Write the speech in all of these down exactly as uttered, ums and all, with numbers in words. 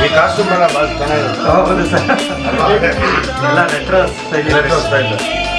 ಈ ಕಾಸ್ಟ್ಯೂಮ್ ಎಲ್ಲ ಭಾಳ ಚೆನ್ನಾಗಿರುತ್ತೆ. ಹೌದು ಸರ್, ಎಲ್ಲ ರೆಟ್ರೋ ಸ್ಟೈಲ್. Retro style.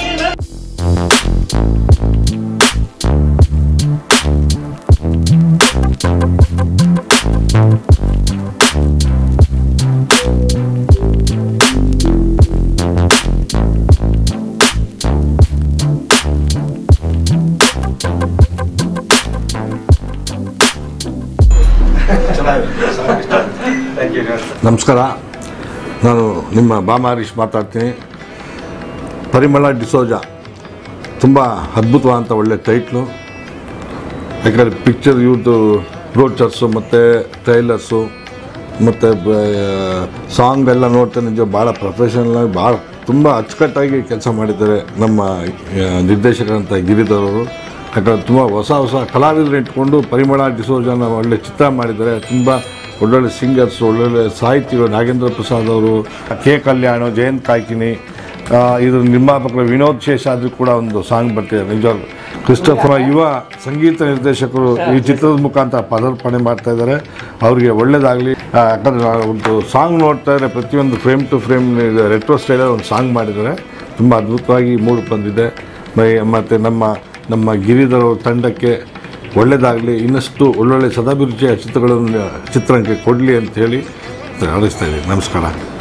ನಮಸ್ಕಾರ, ನಾನು ನಿಮ್ಮ ಮಾ ಹರೀಶ್ ಮಾತಾಡ್ತೀನಿ. ಪರಿಮಳ ಡಿಸೋಜಾ ತುಂಬ ಅದ್ಭುತವಾದಂಥ ಒಳ್ಳೆ ಟೈಟ್ಲು. ಯಾಕಂದರೆ ಪಿಕ್ಚರ್ ಇವ್ರದ್ದು ಬ್ರೋಚರ್ಸು ಮತ್ತು ಟ್ರೈಲರ್ಸು ಮತ್ತು ಸಾಂಗ್ ಎಲ್ಲ ನೋಡ್ತಾ ನಿಜ ಭಾಳ ಪ್ರೊಫೆಷನಲಾಗಿ ಭಾಳ ತುಂಬ ಅಚ್ಚುಕಟ್ಟಾಗಿ ಕೆಲಸ ಮಾಡಿದ್ದಾರೆ ನಮ್ಮ ನಿರ್ದೇಶಕರಂಥ ಗಿರಿಧರ್ ಅವರು. ಯಾಕಂದರೆ ತುಂಬ ಹೊಸ ಹೊಸ ಕಲಾವಿದರು ಇಟ್ಕೊಂಡು ಪರಿಮಳ ಡಿಸೋಜಾನ ಒಳ್ಳೆ ಚಿತ್ರ ಮಾಡಿದ್ದಾರೆ. ತುಂಬ ಒಳ್ಳೊಳ್ಳೆ ಸಿಂಗರ್ಸು, ಒಳ್ಳೊಳ್ಳೆ ಸಾಹಿತಿಗಳು, ನಾಗೇಂದ್ರ ಪ್ರಸಾದ್ ಅವರು, ಕೆ ಕಲ್ಯಾಣ್, ಜಯಂತ್ ಕಾಯ್ಕಿನಿ, ಇದ್ರ ನಿರ್ಮಾಪಕರು ವಿನೋದ್ ಶೇಷಾದ್ರಿ ಕೂಡ ಒಂದು ಸಾಂಗ್ ಬರ್ತಿದ್ದಾರೆ. ನಿಜವಾಗ್ಲೂ ಕ್ರಿಸ್ಟಫರ್ ಯುವ ಸಂಗೀತ ನಿರ್ದೇಶಕರು ಈ ಚಿತ್ರದ ಮುಖಾಂತರ ಪದಾರ್ಪಣೆ ಮಾಡ್ತಾ ಇದ್ದಾರೆ. ಅವರಿಗೆ ಒಳ್ಳೇದಾಗಲಿ. ಯಾಕಂದರೆ ಒಂದು ಸಾಂಗ್ ನೋಡ್ತಾ ಇದ್ದಾರೆ, ಪ್ರತಿಯೊಂದು ಫ್ರೇಮ್ ಟು ಫ್ರೇಮ್ ರೆಟ್ರೋ ಸ್ಟೈಲಲ್ಲಿ ಒಂದು ಸಾಂಗ್ ಮಾಡಿದ್ದಾರೆ. ತುಂಬ ಅದ್ಭುತವಾಗಿ ಮೂಡಿ ಬಂದಿದೆ. ಮತ್ತು ನಮ್ಮ ನಮ್ಮ ಗಿರಿಧರ್ ತಂಡಕ್ಕೆ ಒಳ್ಳೆಯದಾಗಲಿ, ಇನ್ನಷ್ಟು ಒಳ್ಳೊಳ್ಳೆ ಸದಾಭಿರುಚಿಯ ಚಿತ್ರಗಳನ್ನು ಚಿತ್ರಕ್ಕೆ ಕೊಡಲಿ ಅಂತ ಹೇಳಿ ಹಾರೈಸ್ತಾ ಇದ್ದೀನಿ. ನಮಸ್ಕಾರ.